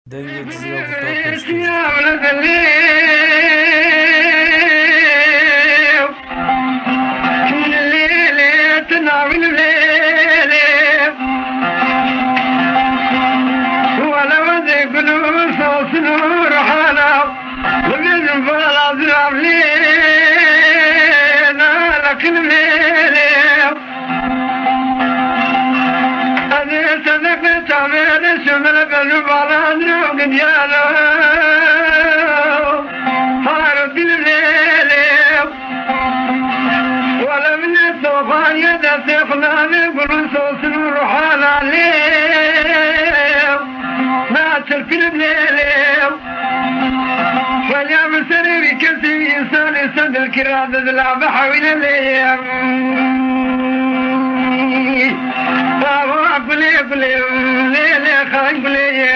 Denge diziye kurtar peşkeş. الكرام تلعب حول الليل بابا قولي قولي ليلي خاي قولي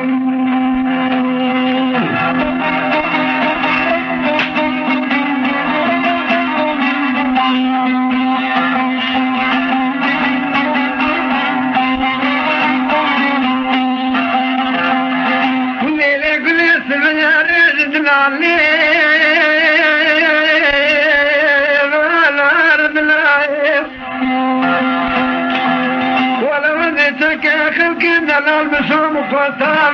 ليلي قولي سمي ريد دلالي البسوم وقطام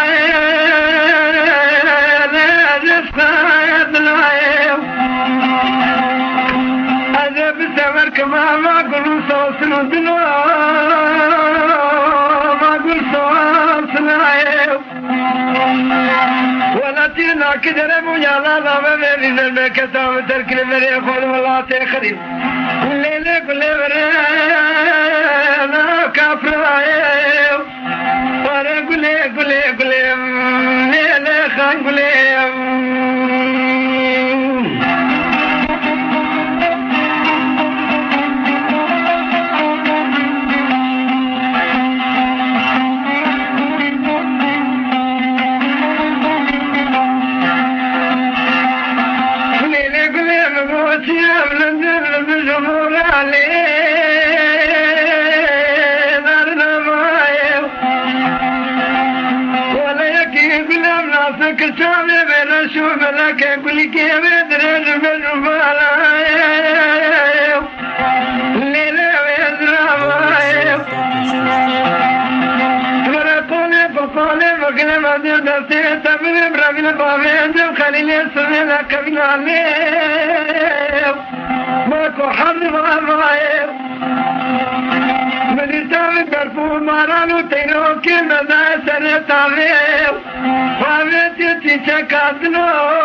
هذا بالثمر كما ما قلوا صوت الدنيا ما قل صوت العيب ولا تينا كدر مجا لا ما بين المكة وترك المريخ والله تخرب الليل كل برينا كافر عيب قولي قولي قولي ليلي خان قولي ليلي قولي مبوتي أبلن بالجمهور عليه كتابي بين شوف لك كل كيف يدري بالمبالا ليلة ويدرا فرقوني فقولي فقلي ما دردتي تبني برابين بابين جب خليني سمي لك من عليم ماكو حد بابايم مدرسة برفو مارانو تينو كي مدى سنة تابيم وابيتي تيشاكاتنو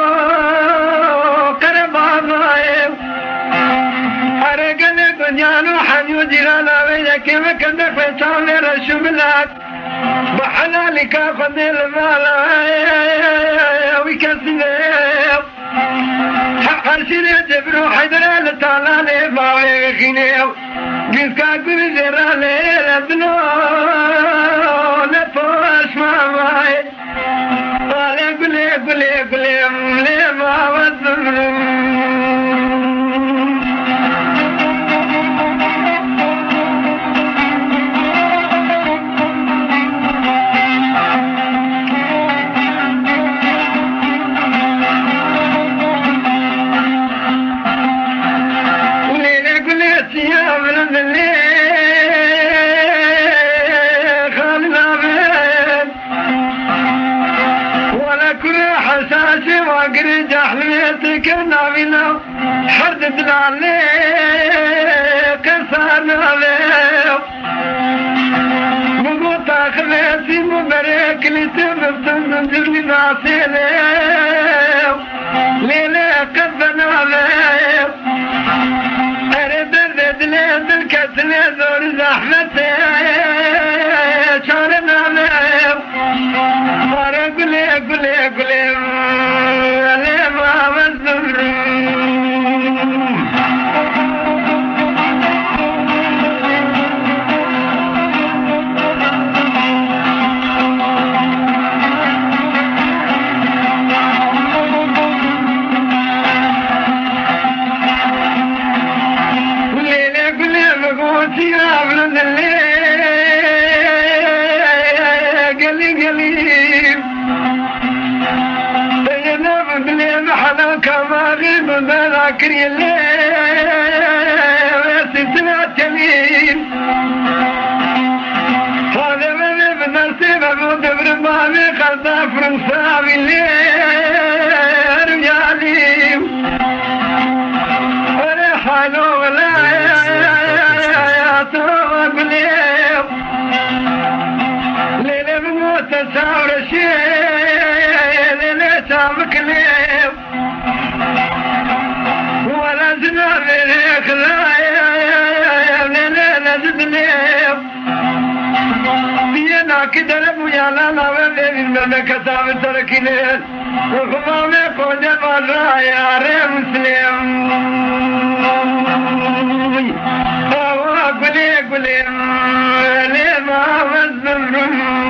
كربابايم حرقني بنيانو حنيو جيرانا ويجاكي مكندك فيسامي رشو بلاك بحلالك خذي المالا ويكسنيم حرشيني جبرو حيدرا لطالاني باوي غينيم جيسكا قولي زيراني لبنو نفوش ماماي قولي قولي قولي لما وزمرم قريج أحليتك نابنا حردنا عليك كسرنا عليك مقوط أخليتي مبارك لتبب تنزل لي ناسيلي ليلي قدنا عليك أريد الرد ليد الكتلي دور زحمتي شارنا عليك قولي قولي قولي كري الليل ويسمع جميل هذا من نصيب ابو دبر مامي خلدا فرنسا بالليل رجالي ولا حالو ولا يا توب ليل ليل بموت ساور شيء ليل سابك ليل ولا زنا بينك لا ليل نزد ليل بينا كده لبويا لا لا ولا المملكة سابت تركيلين وخمامي قوجة مرة يا ريم مسلم قولي ليه ما مزمرم